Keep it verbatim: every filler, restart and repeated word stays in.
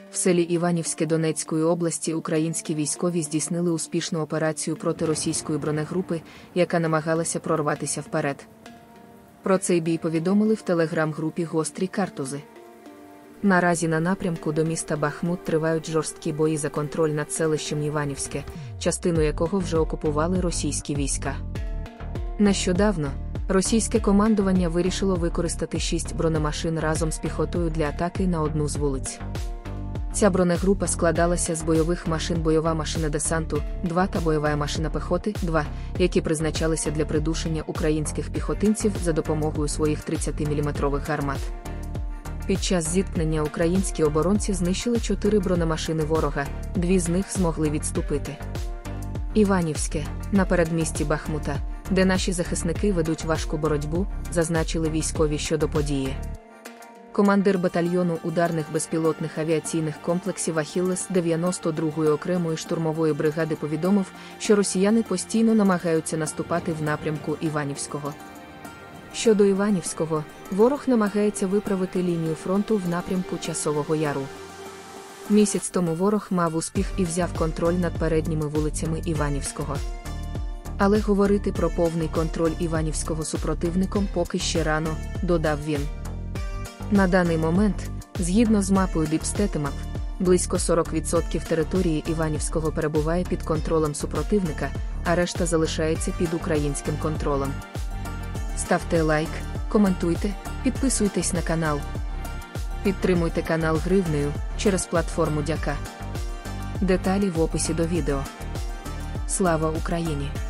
В селі Іванівське Донецької області українські військові здійснили успішну операцію проти російської бронегрупи, яка намагалася прорватися вперед. Про цей бій повідомили в телеграм-групі «Гострі картузи». Наразі на напрямку до міста Бахмут тривають жорсткі бої за контроль над селищем Іванівське, частину якого вже окупували російські війська. Нещодавно російське командування вирішило використати шість бронемашин разом з піхотою для атаки на одну з вулиць. Ця бронегрупа складалася з бойових машин бойова машина десанту два та бойова машина пехоти два, які призначалися для придушення українських піхотинців за допомогою своїх тридцятиміліметрових гармат. Під час зіткнення українські оборонці знищили чотири бронемашини ворога, дві з них змогли відступити. Іванівське, на передмісті Бахмута, де наші захисники ведуть важку боротьбу, зазначили військові щодо події. Командир батальйону ударних безпілотних авіаційних комплексів «Ахіллес» дев'яносто другої окремої штурмової бригади повідомив, що росіяни постійно намагаються наступати в напрямку Іванівського. Щодо Іванівського, ворог намагається виправити лінію фронту в напрямку Часового Яру. Місяць тому ворог мав успіх і взяв контроль над передніми вулицями Іванівського. Але говорити про повний контроль Іванівського супротивником поки ще рано, додав він. На даний момент, згідно з мапою Діпстетемап, близько сорок відсотків території Іванівського перебуває під контролем супротивника, а решта залишається під українським контролем. Ставте лайк, коментуйте, підписуйтесь на канал. Підтримуйте канал гривнею через платформу Дяка. Деталі в описі до відео. Слава Україні!